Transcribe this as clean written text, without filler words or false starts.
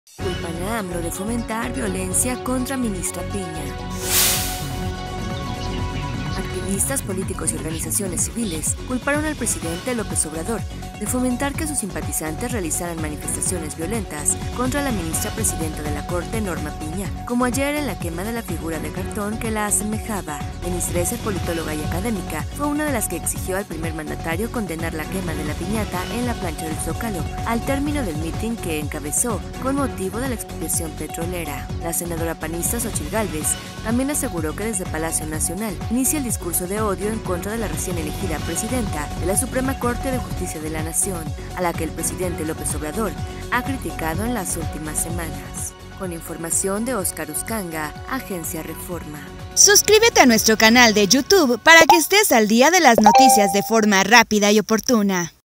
Culpan a AMLO de fomentar violencia contra ministra Piña. Activistas, políticos y organizaciones civiles culparon al presidente López Obrador de fomentar que sus simpatizantes realizaran manifestaciones violentas contra la ministra presidenta de la Corte, Norma Piña, como ayer en la quema de la figura de cartón que la asemejaba. Denise Dresser, politóloga y académica, fue una de las que exigió al primer mandatario condenar la quema de la piñata en la plancha del Zócalo, al término del mitin que encabezó con motivo de la expropiación petrolera. La senadora panista Xochitl Gálvez también aseguró que desde Palacio Nacional inicia el discurso de odio en contra de la recién elegida presidenta de la Suprema Corte de Justicia de la Nación, a la que el presidente López Obrador ha criticado en las últimas semanas. Con información de Óscar Uscanga, Agencia Reforma. Suscríbete a nuestro canal de YouTube para que estés al día de las noticias de forma rápida y oportuna.